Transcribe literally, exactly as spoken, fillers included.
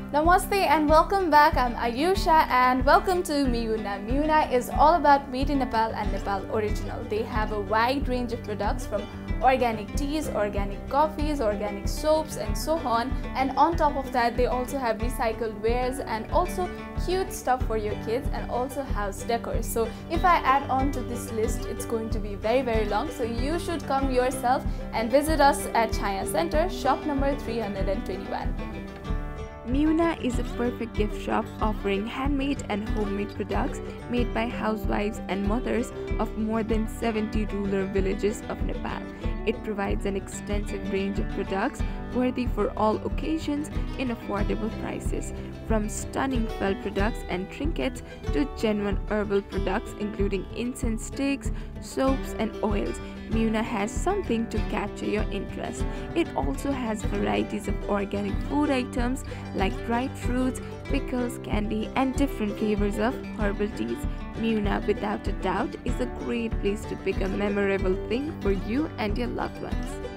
Namaste and welcome back. I'm Ayusha and welcome to Miyuna. Miyuna is all about Made in Nepal and Nepal original. They have a wide range of products from organic teas, organic coffees, organic soaps and so on. And on top of that, they also have recycled wares and also cute stuff for your kids and also house decor. So if I add on to this list, it's going to be very very long. So you should come yourself and visit us at Chaya Center, shop number three hundred twenty-one. Miyuna is a perfect gift shop offering handmade and homemade products made by housewives and mothers of more than seventy rural villages of Nepal. It provides an extensive range of products worthy for all occasions in affordable prices, from stunning felt products and trinkets to genuine herbal products including incense sticks, soaps and oils. Miyuna has something to capture your interest. It also has varieties of organic food items like dried fruits, pickles, candy and different flavors of herbal teas. Miyuna, without a doubt, is a great place to pick a memorable thing for you and your loved ones.